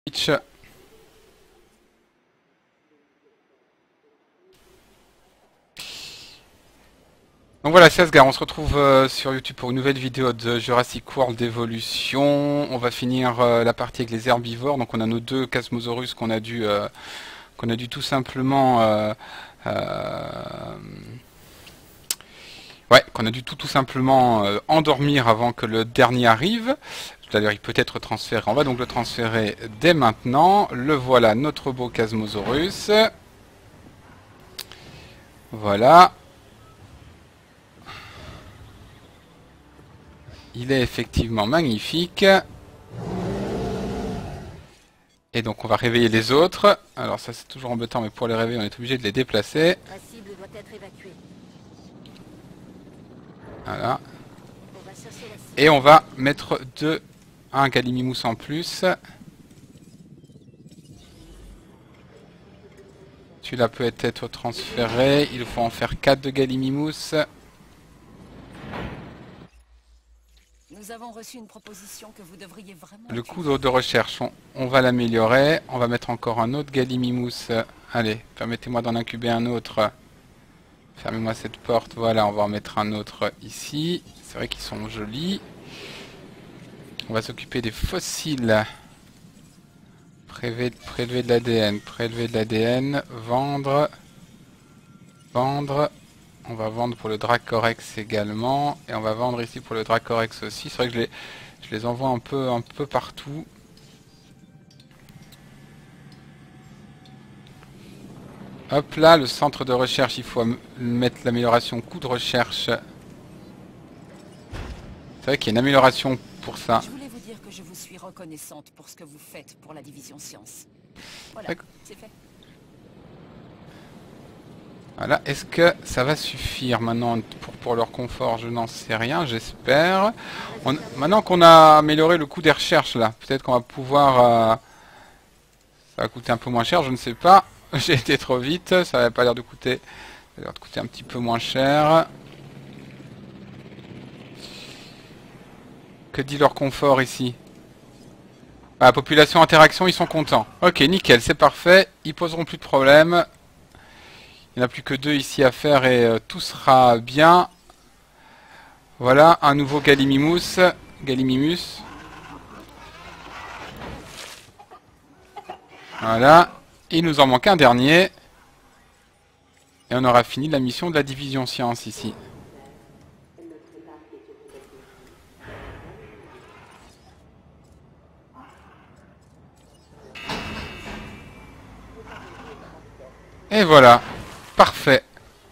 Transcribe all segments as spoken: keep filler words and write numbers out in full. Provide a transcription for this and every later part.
Twitch. Donc voilà, c'est Asgard, on se retrouve euh, sur YouTube pour une nouvelle vidéo de Jurassic World Evolution. On va finir euh, la partie avec les herbivores. Donc on a nos deux Chasmosaurus qu'on a dû euh, qu'on a dû tout simplement euh, euh, ouais, qu'on a dû tout tout simplement euh, endormir avant que le dernier arrive. D'ailleurs, il peut être transféré. On va donc le transférer dès maintenant. Le voilà, notre beau Chasmosaurus. Voilà. Il est effectivement magnifique. Et donc on va réveiller les autres. Alors ça c'est toujours embêtant, mais pour les réveiller on est obligé de les déplacer. La cible doit être évacuée. Voilà. On va chercher la cible. Et on va mettre deux, un Gallimimus en plus. Celui-là peut être transféré. Il faut en faire quatre de Gallimimus. Nous avons reçu une proposition que vous devriez vraiment Le étudier. coût de recherche, on, on va l'améliorer. On va mettre encore un autre Gallimimus. Allez, permettez-moi d'en incuber un autre. Fermez-moi cette porte. Voilà, on va en mettre un autre ici. C'est vrai qu'ils sont jolis. On va s'occuper des fossiles. Prélever, prélever de l'A D N. Prélever de l'A D N. Vendre. Vendre. On va vendre pour le Dracorex également. Et on va vendre ici pour le Dracorex aussi. C'est vrai que je les, je les envoie un peu, un peu partout. Hop là, le centre de recherche, il faut mettre l'amélioration coût de recherche. C'est vrai qu'il y a une amélioration pour ça. Je voulais vous dire que je vous suis reconnaissante pour ce que vous faites pour la division sciences. Voilà, c'est fait. Voilà, est-ce que ça va suffire maintenant pour, pour leur confort? Je n'en sais rien, j'espère. On- Maintenant qu'on a amélioré le coût des recherches là, peut-être qu'on va pouvoir... euh, ça va coûter un peu moins cher, je ne sais pas. J'ai été trop vite, ça n'avait pas l'air de coûter... Ça a l'air de coûter un petit peu moins cher. Que dit leur confort ici? Ah, population interaction, ils sont contents. Ok, nickel, c'est parfait. Ils poseront plus de problèmes. Il n'y en a plus que deux ici à faire et euh, tout sera bien. Voilà, un nouveau Gallimimus. Gallimimus. Voilà. Il nous en manque un dernier. Et on aura fini la mission de la division science ici. Et voilà. Parfait.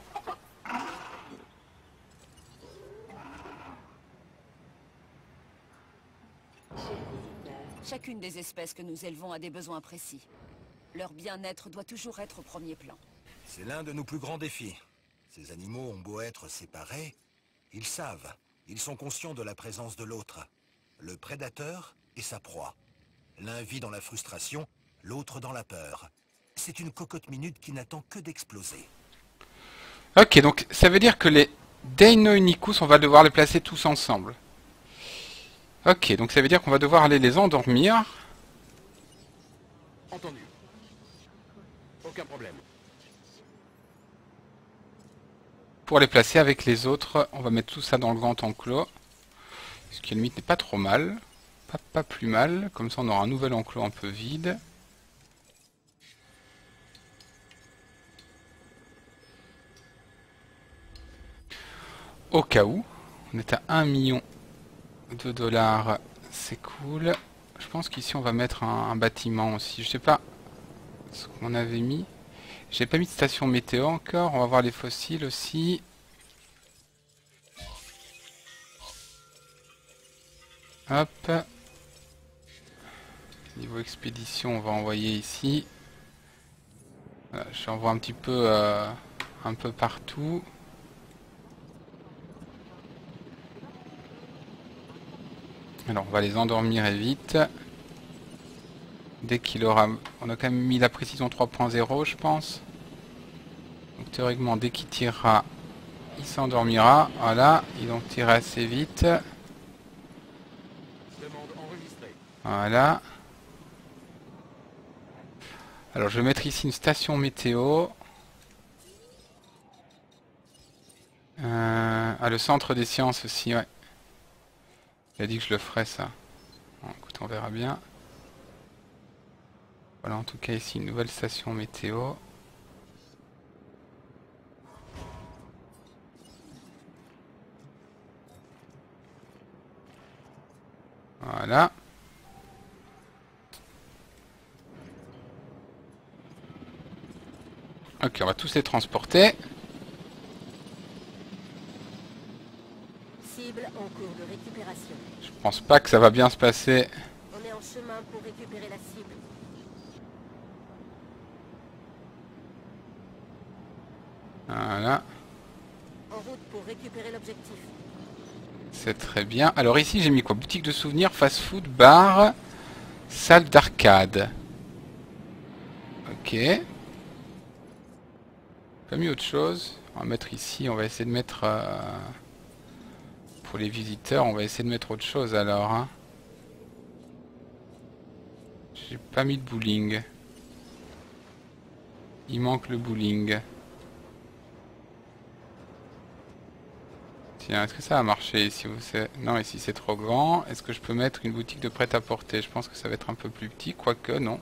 Chacune des espèces que nous élevons a des besoins précis. Leur bien-être doit toujours être au premier plan. C'est l'un de nos plus grands défis. Ces animaux ont beau être séparés, ils savent, ils sont conscients de la présence de l'autre. Le prédateur et sa proie. L'un vit dans la frustration, l'autre dans la peur. C'est une cocotte minute qui n'attend que d'exploser. Ok, donc ça veit dire que les Deinonychus, on va devoir les placer tous ensemble. Ok, donc ça veut dire qu'on va devoir aller les endormir. Entendu. Aucun problème. Pour les placer avec les autres, on va mettre tout ça dans le grand enclos. Ce qui limite n'est pas trop mal. Pas, pas plus mal. Comme ça on aura un nouvel enclos un peu vide. Au cas où. On est à un million de dollars. C'est cool. Je pense qu'ici on va mettre un, un bâtiment aussi. Je sais pas ce qu'on avait mis. J'ai pas mis de station météo encore. On va voir les fossiles aussi. Hop. Niveau expédition, on va envoyer ici. Voilà, j'envoie un petit peu, euh, un peu partout. Alors, on va les endormir et vite. Dès qu'il aura... On a quand même mis la précision trois point zéro, je pense. Donc, théoriquement, dès qu'il tirera, il s'endormira. Voilà, il donc tire assez vite. Demande enregistrée. Voilà. Alors je vais mettre ici une station météo. Euh, ah, le centre des sciences aussi, ouais. Il a dit que je le ferais ça. Bon, écoute, on verra bien. Voilà, en tout cas ici une nouvelle station météo. Voilà. Ok, on va tous les transporter. Cible en cours de récupération. Je pense pas que ça va bien se passer. On est en chemin pour récupérer la cible. Voilà. En route pour récupérer l'objectif. C'est très bien. Alors ici j'ai mis quoi? Boutique de souvenirs, fast-food, bar, salle d'arcade. Ok. Pas mis autre chose. On va mettre ici, on va essayer de mettre... Euh, pour les visiteurs, on va essayer de mettre autre chose alors. Hein. J'ai pas mis de bowling. Il manque le bowling. Tiens, est-ce que ça a marché ici? Non, ici c'est trop grand. Est-ce que je peux mettre une boutique de prêt-à-porter? Je pense que ça va être un peu plus petit, quoique non.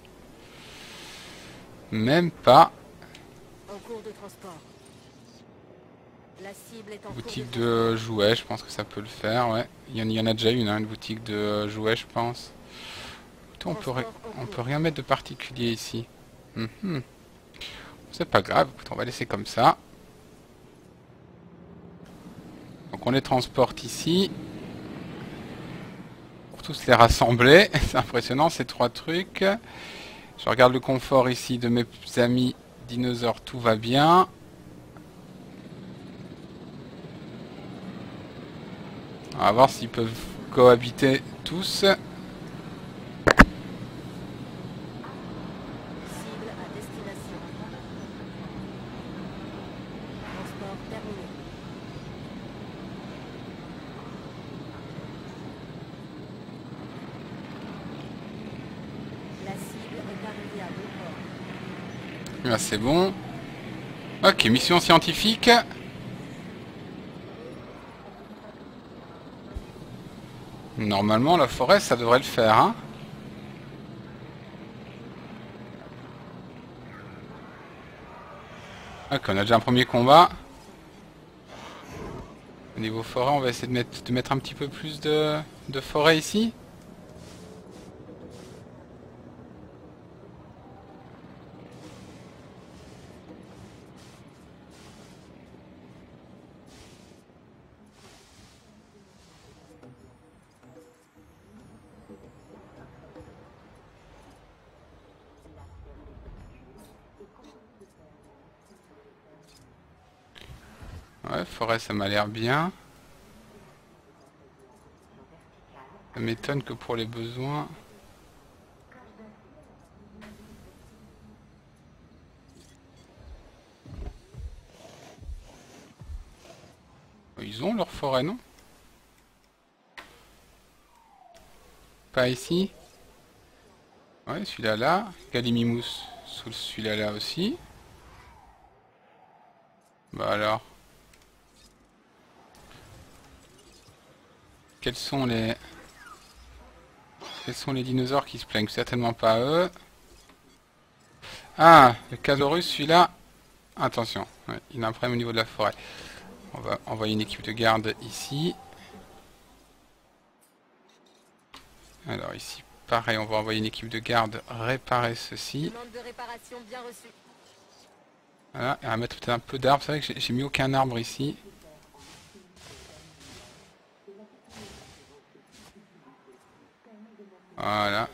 Même pas. En cours de transport. La cible est en Boutique cours de, de jouets, je pense que ça peut le faire, ouais. Il y en, il y en a déjà une, hein, une boutique de jouets, je pense. Écoutez, on peut, ri- on peut rien mettre de particulier ici. Mhm. C'est pas grave, écoute, on va laisser comme ça. Donc on les transporte ici. Pour tous les rassembler. C'est impressionnant ces trois trucs. Je regarde le confort ici de mes amis dinosaures, tout va bien. On va voir s'ils peuvent cohabiter tous. cible à destination. Transport terminé. La cible est arrivée à bon port. Là c'est bon. Ok, mission scientifique. Normalement la forêt ça devrait le faire, hein. Ok, on a déjà un premier combat. Au niveau forêt, on va essayer de mettre, de mettre un petit peu plus de, de forêt ici. Ouais, forêt ça m'a l'air bien. Ça m'étonne que pour les besoins... Ils ont leur forêt, non? Pas ici? Ouais, celui-là là. Galimimous sous celui-là là aussi. Bah alors. Quels sont les... Quels sont les dinosaures qui se plaignent? Certainement pas eux. Ah, le Casaurus, celui-là. Attention, ouais, il a un problème au niveau de la forêt. On va envoyer une équipe de garde ici. Alors ici, pareil, on va envoyer une équipe de garde réparer ceci. Demande de réparation bien reçue. Voilà, et on va mettre peut-être un peu d'arbres. C'est vrai que j'ai mis aucun arbre ici. Voilà.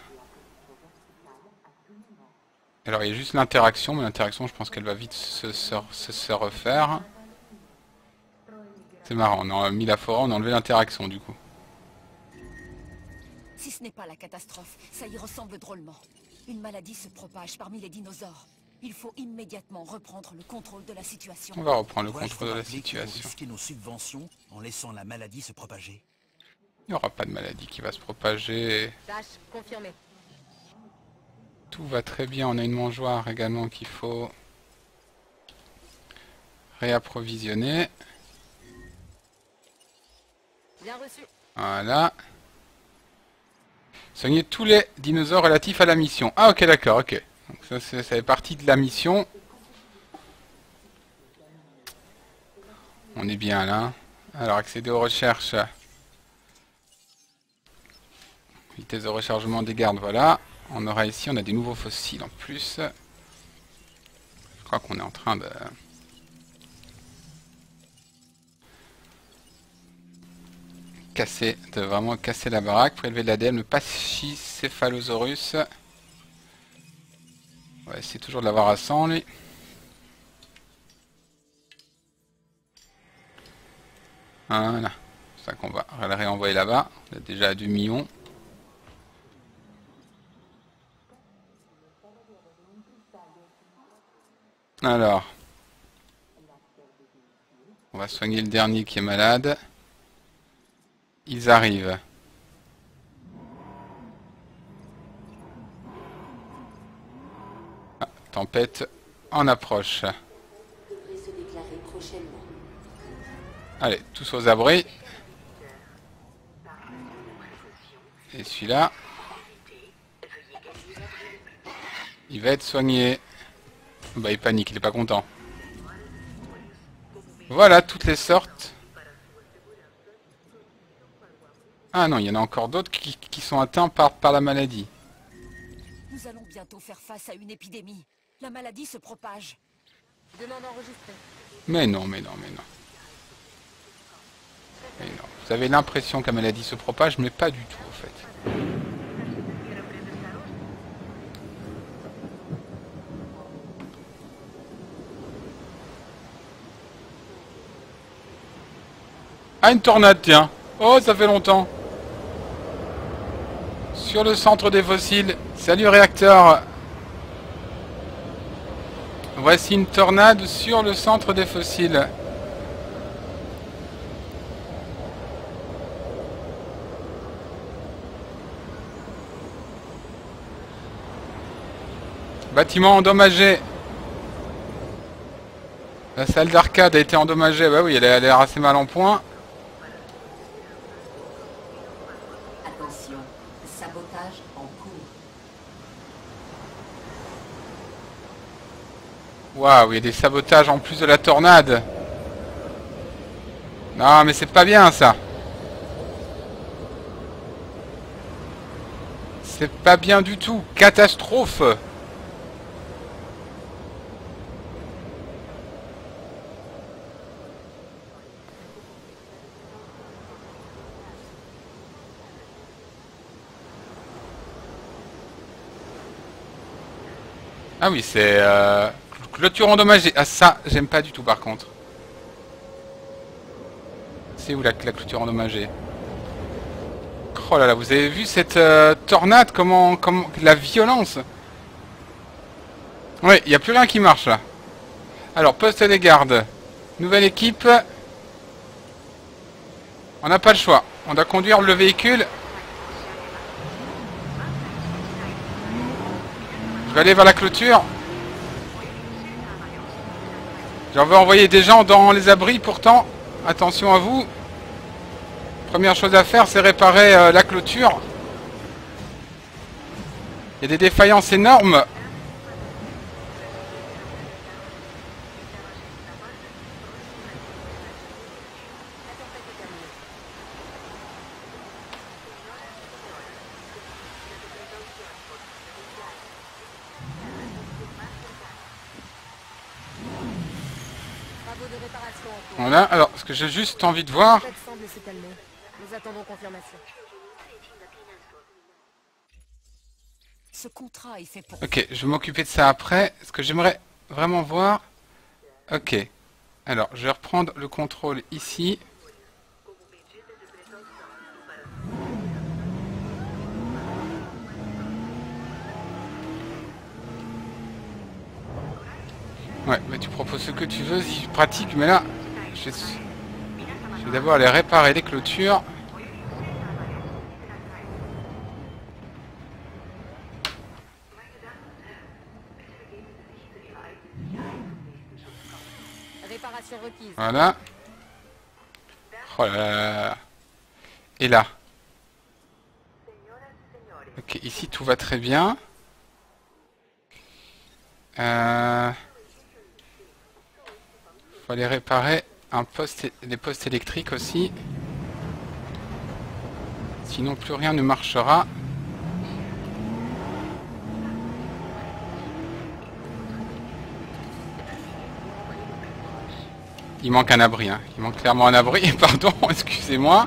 Alors il y a juste l'interaction, mais l'interaction je pense qu'elle va vite se, se, se, se refaire. C'est marrant, on a mis la forêt, on a enlevé l'interaction du coup. Si ce n'est pas la catastrophe, ça y ressemble drôlement. Une maladie se propage parmi les dinosaures. Il faut immédiatement reprendre le contrôle de la situation. On va reprendre le Dois-je contrôle vous de la rappeler qu'il faut situation. risquer nos subventions en laissant la maladie se propager? Il n'y aura pas de maladie qui va se propager. Tâche confirmée. tout va très bien. On a une mangeoire également qu'il faut réapprovisionner. Bien reçu. Voilà. Soigner tous les dinosaures relatifs à la mission. Ah ok, d'accord, ok. Donc ça, ça fait partie de la mission. On est bien là. Alors accéder aux recherches. Vitesse de rechargement des gardes, voilà. On aura ici, on a des nouveaux fossiles en plus. Je crois qu'on est en train de... casser, de vraiment casser la baraque. Prélever de l'A D N, le Pachycephalosaurus. Ouais, c'est toujours de l'avoir à cent, lui. Voilà. C'est ça qu'on va le réenvoyer là-bas. On est déjà à deux millions. Alors. On va soigner le dernier qui est malade. Ils arrivent. Ah, tempête en approche. Allez, tous aux abris. Et celui-là, il va être soigné. Bah, il panique, il est pas content. Voilà, toutes les sortes. Ah non, il y en a encore d'autres qui, qui sont atteints par, par la maladie. Nous allons bientôt faire face à une épidémie. La maladie se propage. Demande enregistrée. Mais non, mais non, mais non. Mais non. Vous avez l'impression que la maladie se propage, mais pas du tout, en fait. Ah, une tornade, tiens. Oh, ça fait longtemps. Sur le centre des fossiles. Salut, réacteur. Voici une tornade sur le centre des fossiles. Bâtiment endommagé. La salle d'arcade a été endommagée. Bah oui, elle a l'air assez mal en point. Attention, sabotage en cours. Waouh, il y a des sabotages en plus de la tornade. Non, mais c'est pas bien ça. C'est pas bien du tout. Catastrophe. Ah oui, c'est euh, clôture endommagée. Ah ça, j'aime pas du tout par contre. C'est où la, la clôture endommagée? Oh là là, vous avez vu cette euh, tornade, comment, comment, la violence. Oui, il n'y a plus rien qui marche là. Alors, poste des gardes. Nouvelle équipe. On n'a pas le choix. On doit conduire le véhicule. Je vais aller vers la clôture. J'en veux envoyer des gens dans les abris pourtant. Attention à vous. Première chose à faire, c'est réparer euh, la clôture. Il y a des défaillances énormes. Travaux de réparation en cours. Voilà, alors, ce que j'ai juste envie de voir... La tempête semble se calmer. Nous attendons confirmation. Ce contrat est fait pour... Ok, je vais m'occuper de ça après. Ce que j'aimerais vraiment voir... Ok. Alors, je vais reprendre le contrôle ici. Ouais, bah tu proposes ce que tu veux, si pratique, mais là, je vais, je vais d'abord aller réparer les clôtures. réparation requise. Voilà. Oh là là. Et là. Ok, ici tout va très bien. Euh... Faut aller réparer un poste, les postes électriques aussi. Sinon plus rien ne marchera. Il manque un abri, hein. Il manque clairement un abri, pardon, excusez-moi.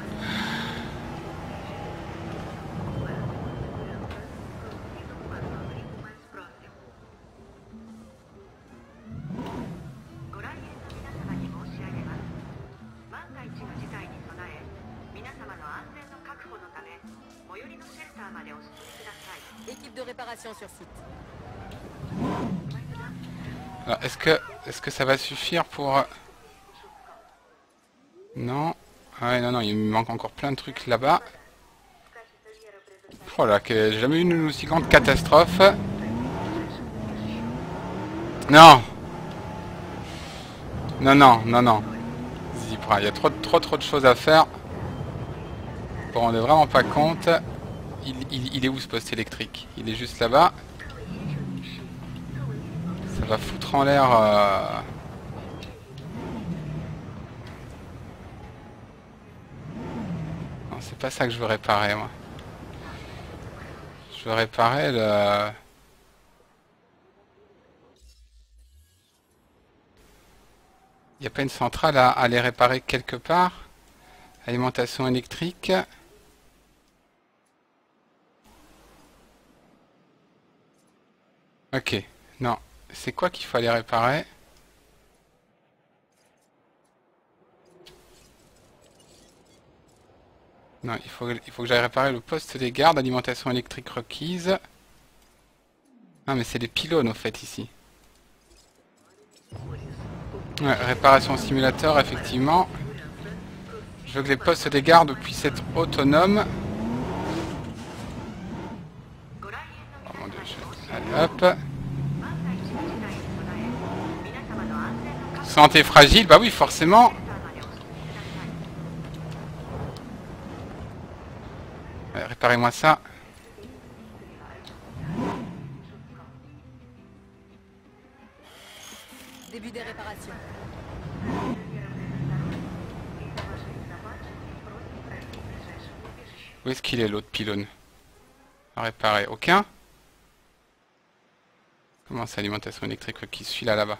Équipe de réparation sur site. Alors, est-ce que, est-ce que ça va suffire pour... Non. Ah ouais, non, non, il me manque encore plein de trucs là-bas. Oh là, que j'ai jamais eu une aussi grande catastrophe. Non. Non, non, non, non. Zipra, il y a trop, trop, trop de choses à faire. Bon, on n'est vraiment pas compte. Il, il, il est où ce poste électrique? Il est juste là-bas. Ça va foutre en l'air... Euh... Non, c'est pas ça que je veux réparer, moi. Je veux réparer le... Il n'y a pas une centrale à, à aller réparer quelque part? Alimentation électrique. Ok, non. C'est quoi qu'il faut aller réparer? Non, il faut, il faut que j'aille réparer le poste des gardes, alimentation électrique requise. Ah, mais c'est les pylônes, au fait, ici. Ouais, réparation simulateur, effectivement. Je veux que les postes des gardes puissent être autonomes. Oh mon dieu, je... Allez, hop. Santé fragile, bah oui, forcément. Ouais, réparez-moi ça. Début des réparations. Où est-ce qu'il est, l'autre pylône? À réparer, aucun. Comment c'est alimentation électrique requise? Celui-là, là-bas.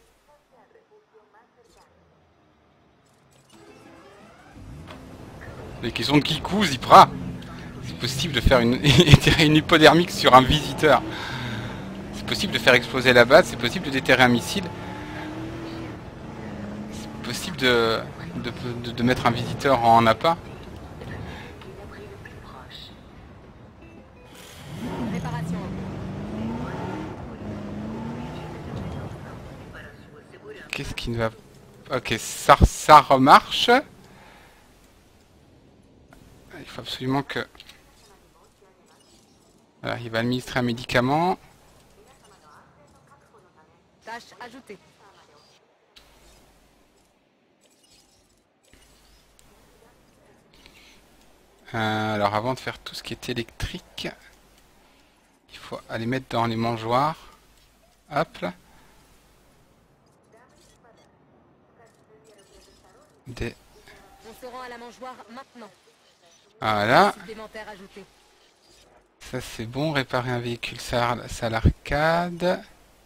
Les questions de Kikou, Zipra. C'est possible de faire une, une hypodermique sur un visiteur. C'est possible de faire exploser la base, c'est possible de déterrer un missile. C'est possible de, de, de, de mettre un visiteur en appât. Réparation. Qu'est-ce qui ne va... Ok, ça, ça remarche. Il faut absolument que... Voilà, il va administrer un médicament. Tâche ajoutée. Euh, alors avant de faire tout ce qui est électrique, il faut aller mettre dans les mangeoires. Hop là. Des... On se rend à la mangeoire maintenant. Voilà. Supplémentaire ajouté. Ça c'est bon. Réparer un véhicule, ça, ça à l'arcade.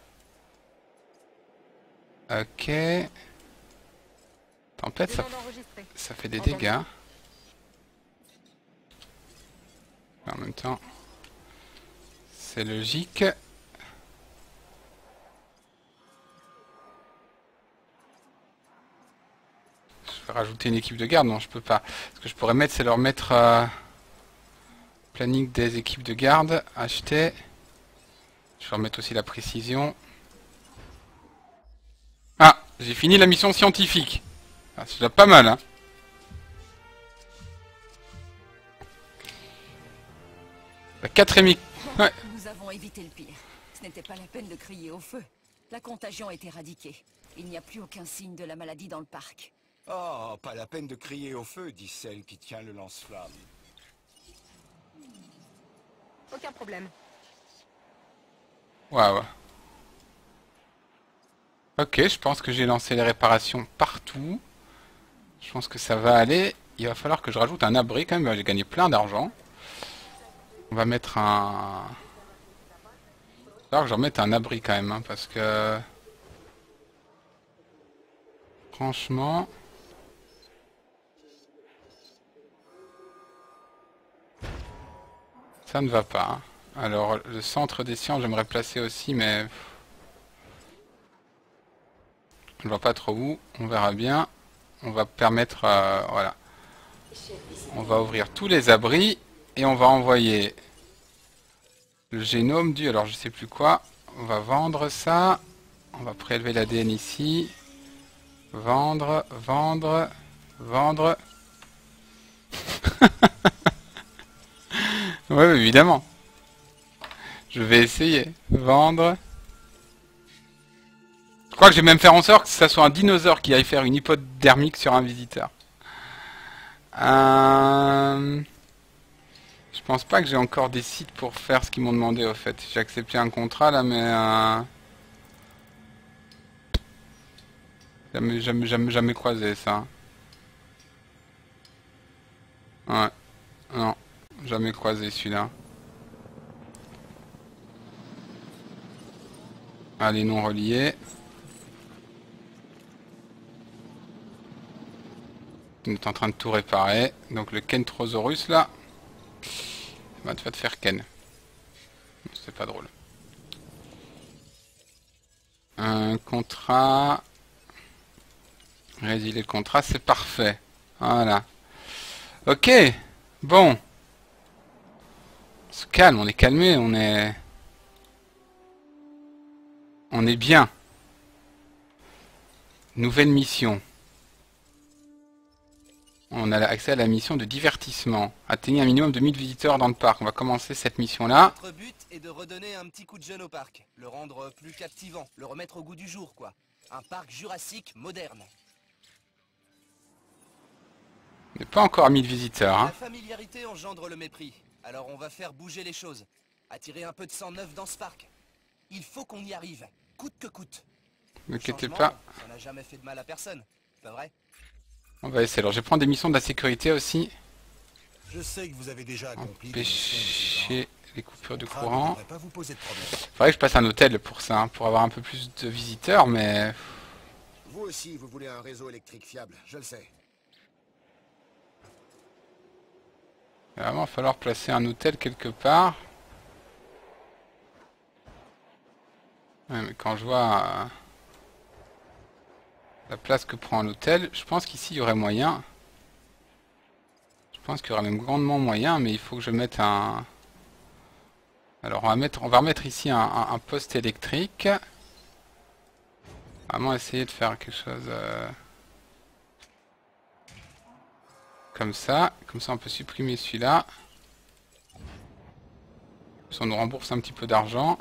Ok. Tempête, ça, Demande enregistrée. ça fait des Entendu. dégâts. En même temps, c'est logique. Je vais rajouter une équipe de garde. Non, je peux pas. Ce que je pourrais mettre, c'est leur mettre euh, planning des équipes de garde. Acheter. Je vais remettre aussi la précision. Ah, j'ai fini la mission scientifique. Ah, c'est déjà pas mal, hein. La quatrième équipe. Ouais. Nous avons évité le pire. Ce n'était pas la peine de crier au feu. La contagion est éradiquée. Il n'y a plus aucun signe de la maladie dans le parc. Oh, pas la peine de crier au feu, dit celle qui tient le lance-flamme. Aucun problème. Waouh. Ok, je pense que j'ai lancé les réparations partout. Je pense que ça va aller. Il va falloir que je rajoute un abri quand même. J'ai gagné plein d'argent. On va mettre un... Il va falloir que je remette un abri quand même. Hein, parce que... Franchement... Ça ne va pas. Hein. Alors, le centre des sciences, j'aimerais placer aussi, mais... Je ne vois pas trop où. On verra bien. On va permettre... Euh, voilà. On va ouvrir tous les abris. Et on va envoyer... Le génome du... Alors, je sais plus quoi. On va vendre ça. On va prélever l'A D N ici. Vendre, vendre, vendre... Ouais, évidemment. Je vais essayer. Vendre. Je crois que je vais même faire en sorte que ça soit un dinosaure qui aille faire une hypodermique sur un visiteur. Euh... Je pense pas que j'ai encore des sites pour faire ce qu'ils m'ont demandé au fait. J'ai accepté un contrat là, mais... Euh... Jamais, jamais, jamais, jamais croisé ça. Ouais. Non. Jamais croisé celui-là. Allez, non reliés. On est en train de tout réparer. Donc le Kentrosaurus là. Bah, tu vas te faire Ken. C'est pas drôle. Un contrat. Résilier le contrat, c'est parfait. Voilà. Ok. Bon. On se calme, on est calmé, on est... On est bien. Nouvelle mission. On a accès à la mission de divertissement. Atteignez un minimum de mille visiteurs dans le parc. On va commencer cette mission-là. Notre but est de redonner un petit coup de jeune au parc. Le rendre plus captivant. Le remettre au goût du jour, quoi. Un parc jurassique moderne. On n'est pas encore à mille visiteurs. Hein. La familiarité engendre le mépris. Alors on va faire bouger les choses. Attirer un peu de sang neuf dans ce parc. Il faut qu'on y arrive. Coûte que coûte. Ne inquiétez Changement, pas. ça n'a jamais fait de mal à personne. Pas vrai? On va essayer. Alors je vais prendre des missions de la sécurité aussi. Je sais que vous avez déjà accompli des missions de ce Empêcher genre. les coupures de Le contrat ne courant. devrait pas vous poser de problème. Faudrait que je passe un hôtel pour ça, hein, pour avoir un peu plus de visiteurs, mais... Vous aussi, vous voulez un réseau électrique fiable, je le sais. Il va vraiment falloir placer un hôtel quelque part. Ouais, mais quand je vois euh, la place que prend l'hôtel, je pense qu'ici il y aurait moyen. Je pense qu'il y aurait même grandement moyen, mais il faut que je mette un... Alors on va mettre, on va remettre ici un, un, un poste électrique. Vraiment essayer de faire quelque chose... Euh... Comme ça. Comme ça on peut supprimer celui-là. Ça nous rembourse un petit peu d'argent.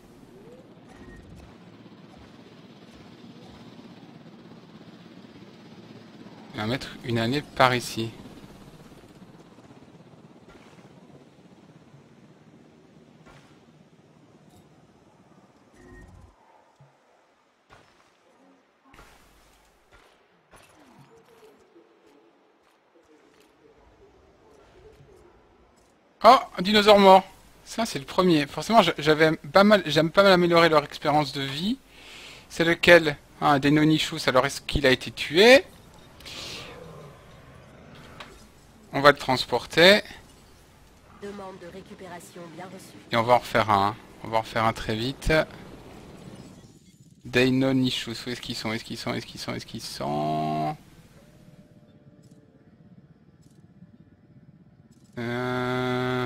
On va mettre une année par ici. Oh, un dinosaure mort. Ça, c'est le premier. Forcément, j'avais pas mal, j'aime pas mal améliorer leur expérience de vie. C'est lequel? Ah, des nonichus. Alors, est-ce qu'il a été tué? On va le transporter. Demande de récupération bien reçue. Et on va en refaire un. On va en refaire un très vite. Des nonichus. Où est-ce qu'ils sont? Est-ce qu'ils sont? Est-ce qu'ils sont? Est-ce qu'ils sont? Euh...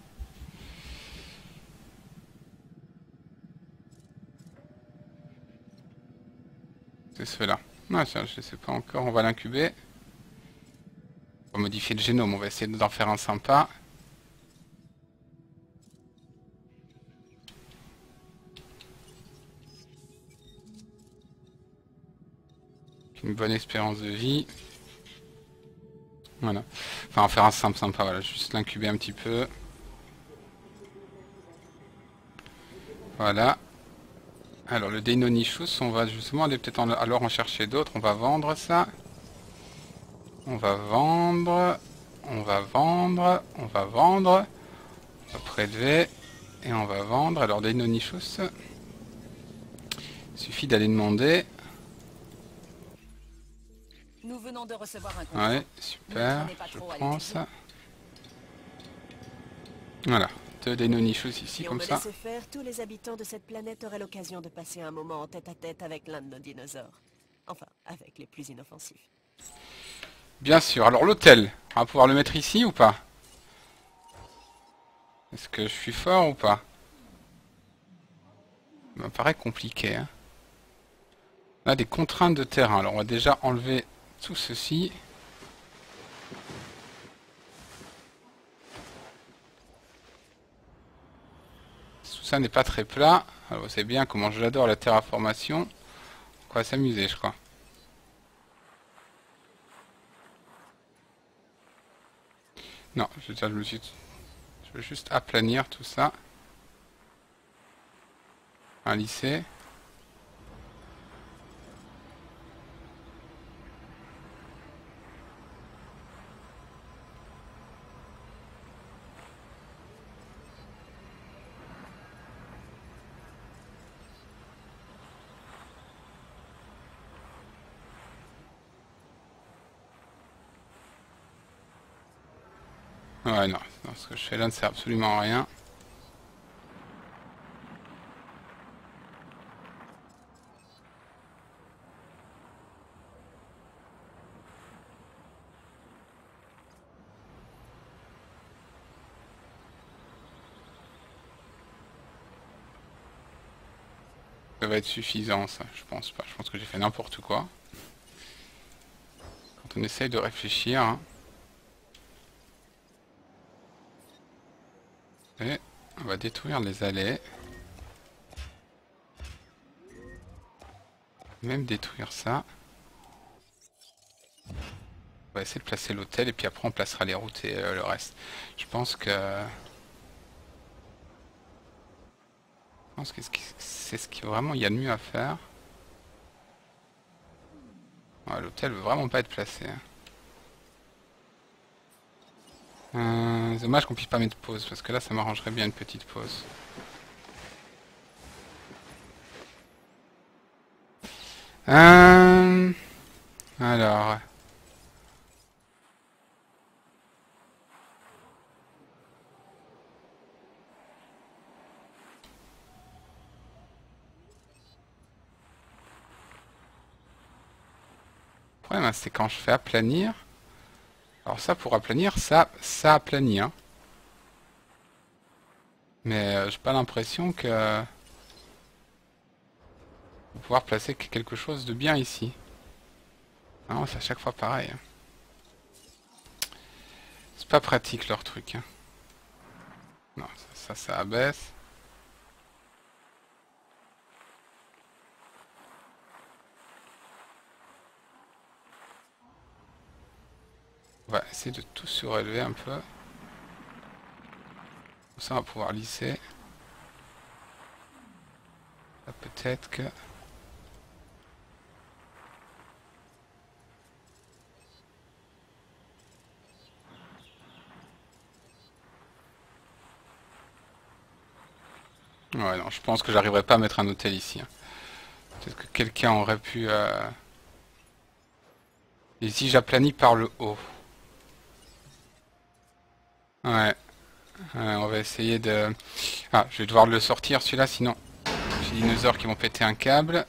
C'est ceux-là. Ah, ça, je sais pas encore. On va l'incuber. On va modifier le génome. On va essayer d'en faire un sympa. Une bonne espérance de vie. Voilà. Enfin, on va faire un simple sympa, voilà. Juste l'incuber un petit peu. Voilà. Alors, le Deinonychus, on va justement aller peut-être en, alors en chercher d'autres. On va vendre ça. On va vendre. On va vendre. On va vendre. On va prélever. Et on va vendre. Alors, Deinonychus. Il suffit d'aller demander. Nous venons de recevoir un contrat. Ouais, super. Ne traînez pas Je trop à prends l'étudier. ça. Voilà. Deux Deinonychus ici, Si on comme me ça. laissait faire, tous les habitants de cette planète auraient l'occasion de passer un moment en tête-à-tête avec l'un de nos dinosaures. Enfin, avec les plus inoffensifs. Bien sûr. Alors, l'hôtel. On va pouvoir le mettre ici ou pas? Est-ce que je suis fort ou pas? Ça me paraît compliqué. Hein. On a des contraintes de terrain. Alors, on va déjà enlever tout ceci. Tout ça n'est pas très plat. Alors, vous savez bien comment je l'adore la terraformation. On va s'amuser, je crois. Non, je, je me suis... Je veux juste aplanir tout ça. Un lycée. Ouais, non, non, ce que je fais là ne sert absolument à rien. Ça va être suffisant, ça, je pense pas. Je pense que j'ai fait n'importe quoi. Quand on essaye de réfléchir... Hein. Et on va détruire les allées. Même détruire ça. On va essayer de placer l'hôtel et puis après on placera les routes et euh, le reste. Je pense que... Je pense que c'est ce qui vraiment il y a de mieux à faire. Ouais, l'hôtel veut vraiment pas être placé. Hein. Euh, dommage qu'on puisse pas mettre pause, parce que là ça m'arrangerait bien une petite pause. Euh, alors... Le problème, c'est quand je fais aplanir... Alors ça, pour aplanir, ça, ça aplanit. Hein. Mais euh, j'ai pas l'impression que... On va pouvoir placer quelque chose de bien ici. Non, c'est à chaque fois pareil. Hein. C'est pas pratique leur truc. Hein. Non, ça, ça, ça abaisse. On va essayer de tout surélever un peu. Comme ça, on va pouvoir lisser. Peut-être que... Ouais, non, je pense que j'arriverai pas à mettre un hôtel ici. Hein. Peut-être que quelqu'un aurait pu... Euh... Et si j'aplanis par le haut. Ouais. Ouais, on va essayer de... Ah, je vais devoir le sortir celui-là, sinon... J'ai des dinosaures qui vont péter un câble.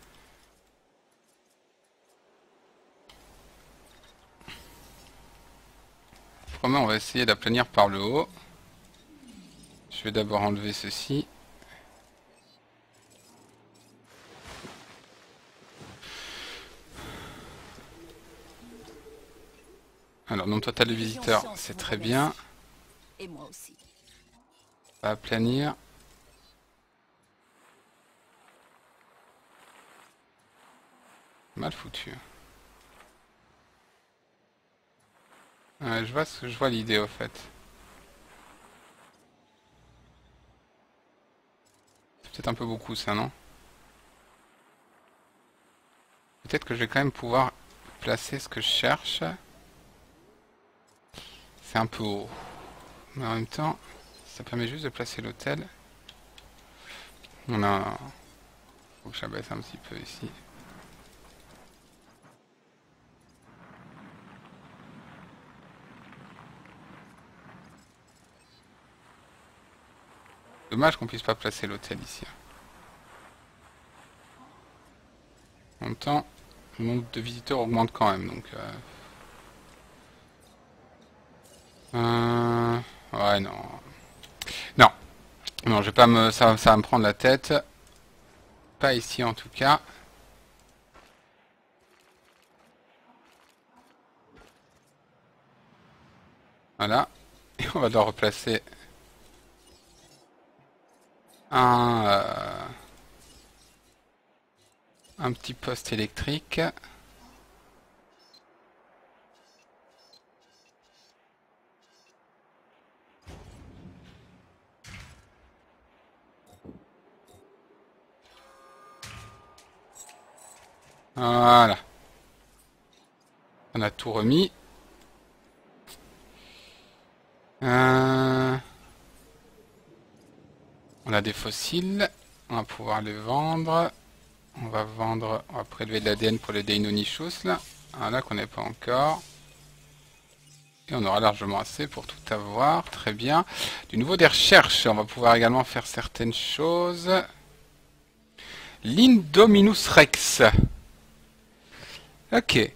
Vraiment, on va essayer d'aplanir par le haut. Je vais d'abord enlever ceci. Alors, nombre total de visiteurs, c'est très bien. Et moi aussi. On va aplanir. Mal foutu. Ouais, je vois ce que je vois l'idée au fait. C'est peut-être un peu beaucoup ça, non? Peut-être que je vais quand même pouvoir placer ce que je cherche. C'est un peu haut. Mais en même temps, ça permet juste de placer l'hôtel. On a... Faut que j'abaisse un petit peu ici. Dommage qu'on puisse pas placer l'hôtel ici. En même temps, le nombre de visiteurs augmente quand même, donc... Euh... Euh... Ouais, non. Non. Non, je vais pas me... Ça, ça va me prendre la tête. Pas ici, en tout cas. Voilà. Et on va devoir replacer... Un... Euh... Un petit poste électrique. Voilà. On a tout remis. Euh... On a des fossiles. On va pouvoir les vendre. On va vendre... On va prélever de l'A D N pour les Deinonychus, là. Voilà, qu'on n'est pas encore. Et on aura largement assez pour tout avoir. Très bien. Du nouveau des recherches. On va pouvoir également faire certaines choses. L'Indominus Rex. Ok.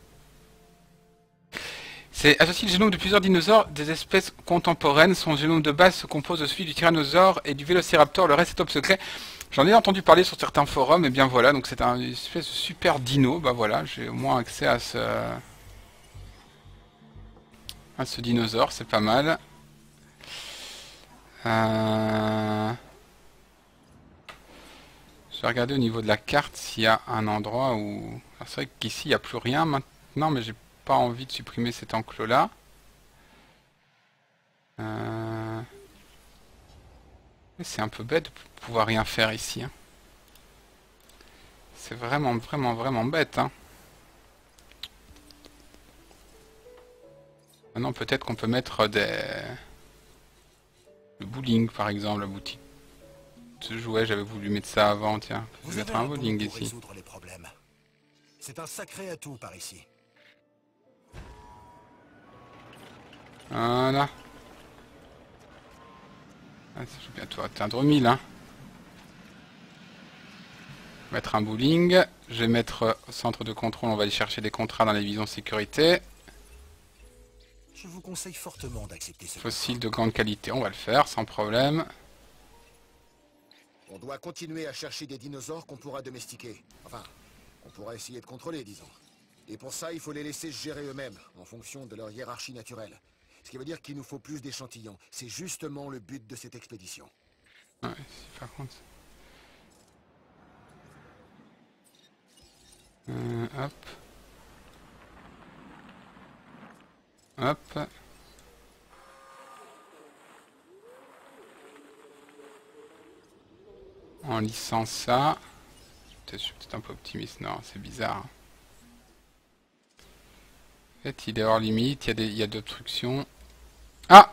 C'est associé le génome de plusieurs dinosaures des espèces contemporaines. Son génome de base se compose de celui du tyrannosaure et du vélociraptor. Le reste est top secret. J'en ai entendu parler sur certains forums. Et bien voilà, donc c'est un une espèce de super dino. Bah voilà, j'ai au moins accès à ce... à ce dinosaure, c'est pas mal. Euh... Je vais regarder au niveau de la carte s'il y a un endroit où... C'est vrai qu'ici il n'y a plus rien maintenant, mais j'ai pas envie de supprimer cet enclos là. Euh... C'est un peu bête de pouvoir rien faire ici. Hein. C'est vraiment, vraiment, vraiment bête. Hein. Maintenant peut-être qu'on peut mettre des... Le bowling par exemple, la boutique. Ce jouet, j'avais voulu mettre ça avant, tiens. Je vais mettre un bowling ici. C'est un sacré atout par ici. Voilà. Ah, je vais bientôt atteindre mille. Hein. Mettre un bowling. Je vais mettre au centre de contrôle, on va aller chercher des contrats dans les divisions sécurité. Je vous conseille fortement d'accepter ce fossile de grande qualité, on va le faire sans problème. On doit continuer à chercher des dinosaures qu'on pourra domestiquer. Enfin, on pourra essayer de contrôler, disons. Et pour ça, il faut les laisser se gérer eux-mêmes, en fonction de leur hiérarchie naturelle. Ce qui veut dire qu'il nous faut plus d'échantillons. C'est justement le but de cette expédition. Ouais, si par contre... Euh, hop. Hop. En lissant ça... Peut-être je suis peut-être un peu optimiste, non, c'est bizarre. En fait, il est hors limite, il y a des, il y a d'obstructions. Ah!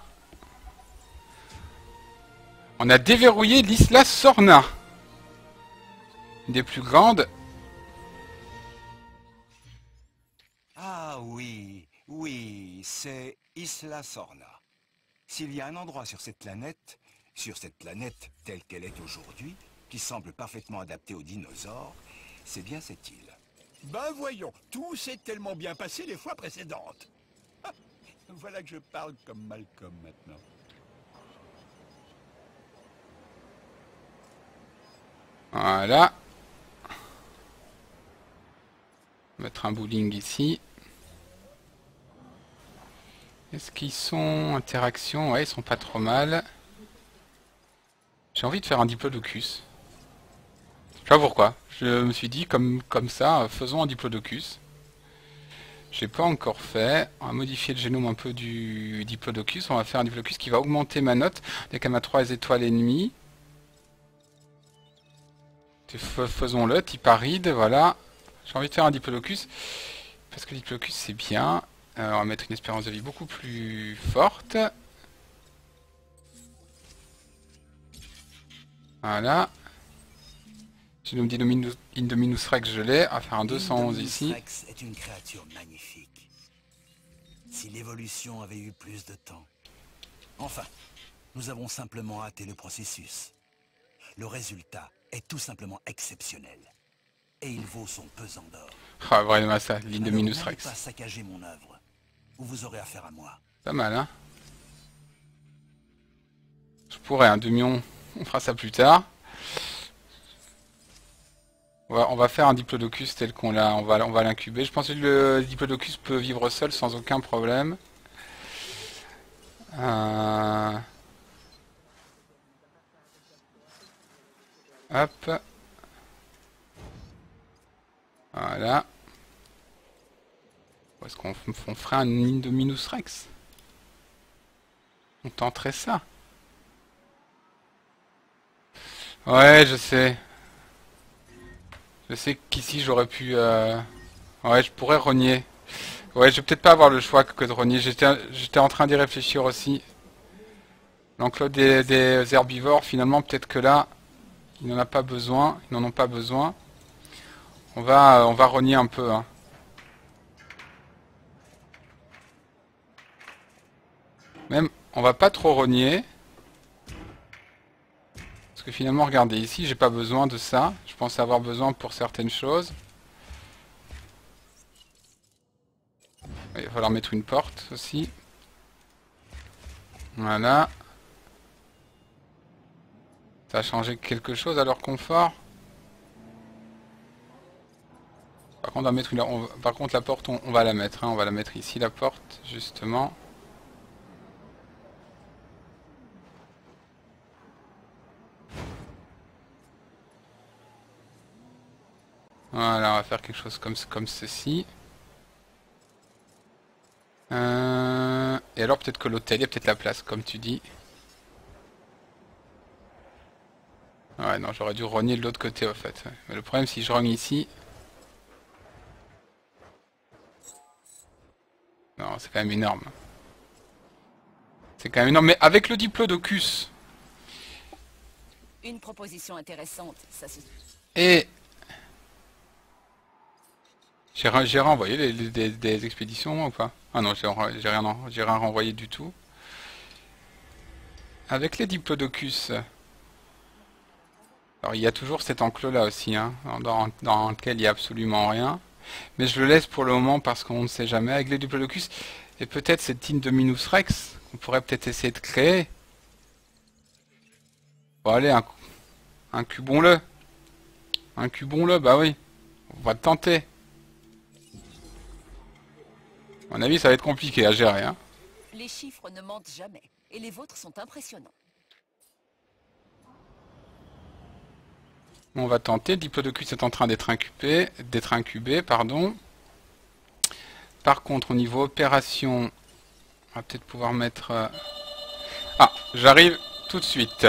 On a déverrouillé l'Isla Sorna. Une des plus grandes. Ah oui, oui, c'est Isla Sorna. S'il y a un endroit sur cette planète, sur cette planète telle qu'elle est aujourd'hui, qui semble parfaitement adaptée aux dinosaures, c'est bien cette île. Ben voyons, tout s'est tellement bien passé les fois précédentes. Ah, voilà que je parle comme Malcolm maintenant. Voilà. Mettre un bowling ici. Est-ce qu'ils sont interaction? Ouais, ils sont pas trop mal. J'ai envie de faire un diplodocus. Je sais pas pourquoi. Je me suis dit comme comme ça, faisons un diplodocus. J'ai pas encore fait. On va modifier le génome un peu du Diplodocus. On va faire un Diplodocus qui va augmenter ma note dès qu'elle m'a trois étoiles et demie. Faisons-le, type aride, voilà. J'ai envie de faire un Diplodocus. Parce que le Diplodocus c'est bien. Euh, on va mettre une espérance de vie beaucoup plus forte. Voilà. Génome d'Indominus Indominus Rex, je l'ai. On va faire un deux cent onze ici. Rex est une créature magnifique. Si l'évolution avait eu plus de temps. Enfin, nous avons simplement hâté le processus. Le résultat est tout simplement exceptionnel. Et il vaut son pesant d'or. Ah, vraiment ça, l'Indominus Alors, n'allez Rex. pas saccager mon œuvre, ou vous aurez affaire à moi. Pas mal, hein. Je pourrais, un demi-on, on fera ça plus tard. On va, on va faire un Diplodocus tel qu'on l'a, on va, on va l'incuber. Je pense que le Diplodocus peut vivre seul sans aucun problème. Euh... Hop. Voilà. Où est-ce qu'on on ferait un Indominus Rex? On tenterait ça. Ouais, je sais. Je sais qu'ici j'aurais pu... Euh... Ouais, je pourrais rogner. Ouais, je vais peut-être pas avoir le choix que de rogner. J'étais j'étais en train d'y réfléchir aussi. L'enclos des, des herbivores, finalement, peut-être que là, ils n'en ont pas besoin. Ils n'en ont pas besoin. On va, on va rogner un peu. Hein. Même, on va pas trop rogner. Parce que finalement, regardez, ici, j'ai pas besoin de ça. Je pense avoir besoin pour certaines choses. Il va falloir mettre une porte aussi. Voilà. Ça a changé quelque chose à leur confort. Par contre, on va mettre une, on, par contre la porte, on, on va la mettre. Hein, on va la mettre ici, la porte, justement. Voilà, on va faire quelque chose comme, comme ceci. Euh, et alors peut-être que l'hôtel, il y a peut-être la place, comme tu dis. Ouais, non, j'aurais dû rogner de l'autre côté, au fait. Mais le problème, si je rogne ici... Non, c'est quand même énorme. C'est quand même énorme. Mais avec le Diplodocus... Une proposition intéressante, ça se... Et... J'ai renvoyé les, les, des, des expéditions ou pas? Ah non, j'ai rien, j'ai rien renvoyé du tout. Avec les Diplodocus... Alors il y a toujours cet enclos là aussi, hein, dans, dans lequel il n'y a absolument rien. Mais je le laisse pour le moment parce qu'on ne sait jamais. Avec les Diplodocus, et peut-être cette Indominus Rex, qu'on pourrait peut-être essayer de créer. Bon allez, un, incubons-le. Incubons-le, bah oui. On va tenter. À mon avis, ça va être compliqué à gérer. Hein. Les chiffres ne mentent jamais, et les vôtres sont impressionnants. On va tenter. Le Diplodocus est en train d'être incubé, d'être incubé, pardon. Par contre, au niveau opération, on va peut-être pouvoir mettre... Euh... Ah, j'arrive tout de suite.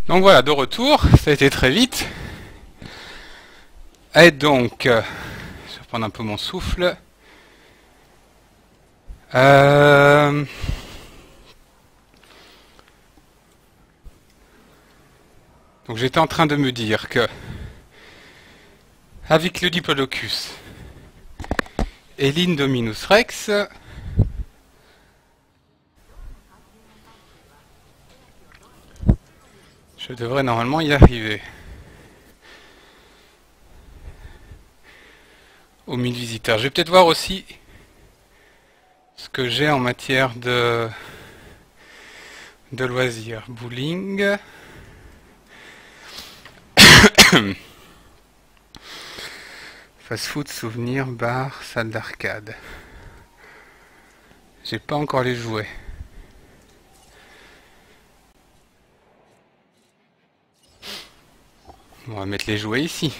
Donc voilà, de retour, ça a été très vite. Et donc, euh, je vais prendre un peu mon souffle. Euh... Donc j'étais en train de me dire que, avec le Diplodocus et l'Indominus Rex, je devrais normalement y arriver. Aux mille visiteurs. Je vais peut-être voir aussi ce que j'ai en matière de, de loisirs. Bowling. Fast-food, souvenirs, bar, salle d'arcade. J'ai pas encore les jouets. On va mettre les jouets ici.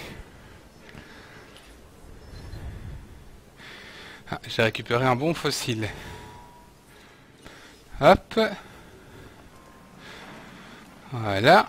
Ah, j'ai récupéré un bon fossile. Hop. Voilà.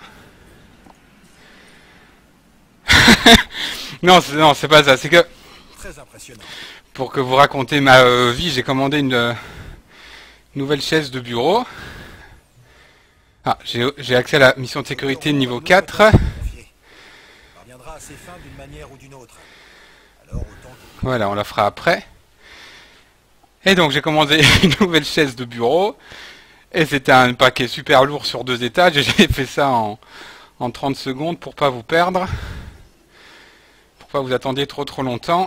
non, c'est, non, c'est pas ça. C'est que Très impressionnant. pour que vous racontez ma euh, vie, j'ai commandé une euh, nouvelle chaise de bureau. Ah, j'ai, j'ai accès à la mission de sécurité niveau quatre. Parviendra à ses fins d'une manière ou d'une autre. Alors autant que... Voilà, on la fera après. Et donc j'ai commandé une nouvelle chaise de bureau. Et c'était un paquet super lourd sur deux étages. Et j'ai fait ça en, en trente secondes pour pas vous perdre. Pour pas vous attendiez trop trop longtemps.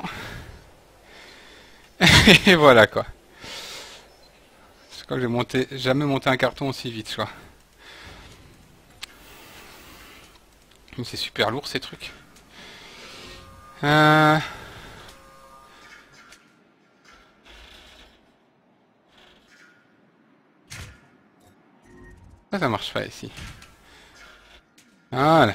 Et voilà quoi. Je crois que j'ai monté, jamais monté un carton aussi vite, je crois. Mais c'est super lourd ces trucs. Euh... Ah, ça marche pas ici. Voilà.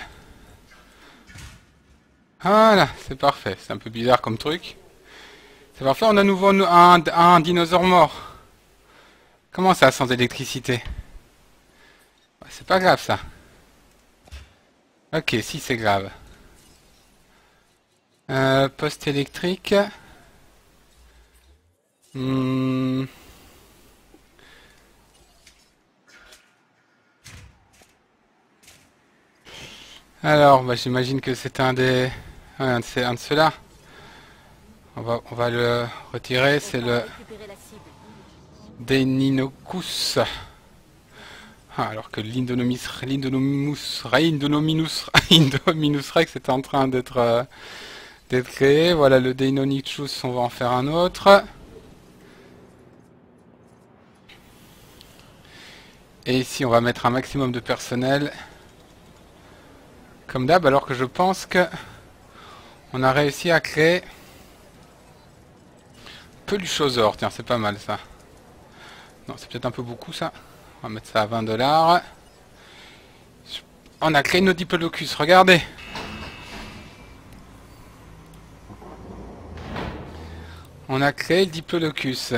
Voilà, c'est parfait. C'est un peu bizarre comme truc. C'est parfait, on a à nouveau un, un dinosaure mort. Comment ça, sans électricité? C'est pas grave ça. Ok, si c'est grave. Euh, poste électrique. Hmm. Alors, bah, j'imagine que c'est un des... Ouais, un de, ces, un de ceux-là. On va, on va le retirer, c'est le... Deinonychus. Ah, alors que l'Indonomis... L'Indonomus... Indominus... Indominus Rex était en train d'être... Euh, d'être créé. Voilà, le Deinonychus, on va en faire un autre. Et ici, on va mettre un maximum de personnel. Comme d'hab, alors que je pense que on a réussi à créer Peluchosaure. Tiens, c'est pas mal ça. Non, c'est peut-être un peu beaucoup ça. On va mettre ça à vingt dollars. On a créé nos Diplodocus, regardez. On a créé le Diplodocus.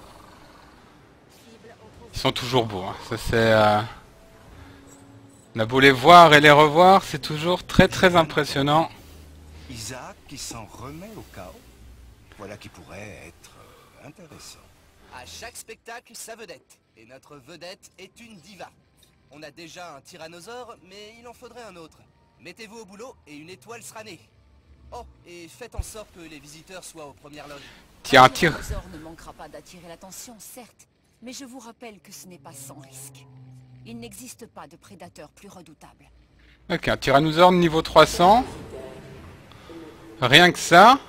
Ils sont toujours beaux. Hein. Ça c'est... Euh... On a beau les voir et les revoir, c'est toujours très très impressionnant. Isaac qui s'en remet au chaos. Voilà qui pourrait être euh, intéressant. À chaque spectacle, sa vedette. Et notre vedette est une diva. On a déjà un tyrannosaure, mais il en faudrait un autre. Mettez-vous au boulot et une étoile sera née. Oh, et faites en sorte que les visiteurs soient aux premières loges. Tiens, un Un tir. tyrannosaure ne manquera pas d'attirer l'attention, certes, mais je vous rappelle que ce n'est pas sans risque. Il n'existe pas de prédateur plus redoutable. Ok, un tyrannosaure niveau trois cents. Rien que ça.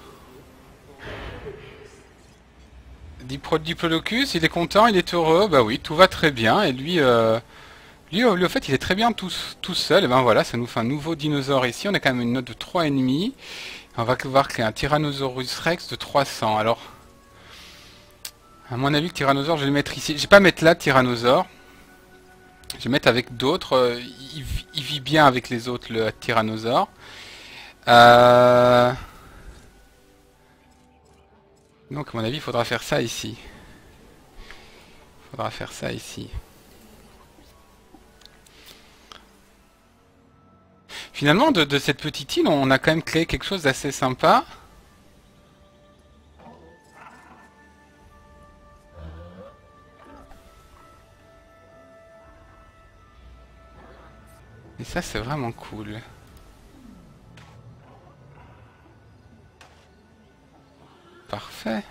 Dipro Diplodocus, il est content, il est heureux. Bah oui, tout va très bien. Et lui, euh, lui, au fait, il est très bien tout, tout seul. Et ben voilà, ça nous fait un nouveau dinosaure ici. On a quand même une note de trois virgule cinq. On va pouvoir créer un Tyrannosaurus Rex de trois cents. Alors, à mon avis, le tyrannosaure, je vais le mettre ici. Je vais pas mettre là, tyrannosaure. Je vais mettre avec d'autres. Il, il vit bien avec les autres, le tyrannosaure. Euh... Donc, à mon avis, il faudra faire ça ici. Il faudra faire ça ici. Finalement, de, de cette petite île, on a quand même créé quelque chose d'assez sympa. Et ça, c'est vraiment cool. Parfait.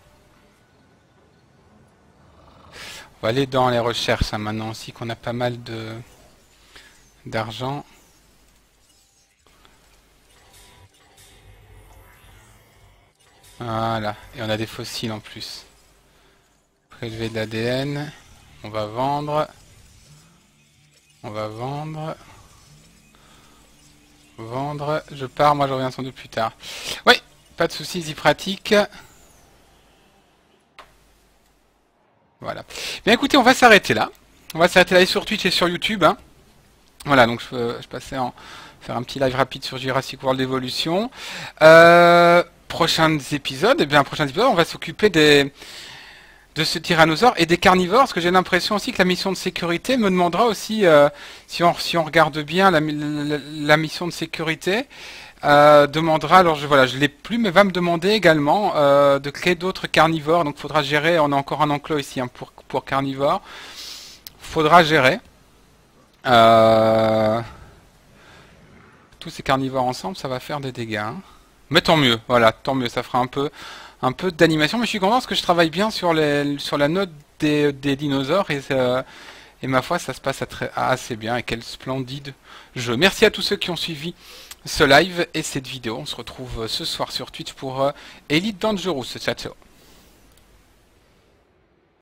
On va aller dans les recherches, hein, maintenant aussi qu'on a pas mal de d'argent. Voilà. Et on a des fossiles en plus. Prélever de l'A D N. On va vendre. On va vendre. Vendre. Je pars, moi je reviens sans doute plus tard. Oui, pas de soucis, y pratique. Voilà. Bien écoutez, on va s'arrêter là. On va s'arrêter là et sur Twitch et sur YouTube. Hein. Voilà, donc je, je passais en faire un petit live rapide sur Jurassic World Evolution. Euh, prochains épisodes, et bien prochain épisode, on va s'occuper des de ce tyrannosaure et des carnivores, parce que j'ai l'impression aussi que la mission de sécurité me demandera aussi, euh, si on si on regarde bien la, la, la mission de sécurité, euh, demandera, alors je voilà, je l'ai plus, mais va me demander également euh, de créer d'autres carnivores. Donc faudra gérer, on a encore un enclos ici hein, pour pour carnivores. Faudra gérer euh, tous ces carnivores ensemble, ça va faire des dégâts. Hein. Mais tant mieux, voilà, tant mieux, ça fera un peu un peu d'animation, mais je suis content parce que je travaille bien sur les sur la note des, des dinosaures et, euh, et ma foi ça se passe à très, à assez bien et quel splendide jeu. Merci à tous ceux qui ont suivi ce live et cette vidéo. On se retrouve ce soir sur Twitch pour euh, Elite Dangerous. Ciao ciao.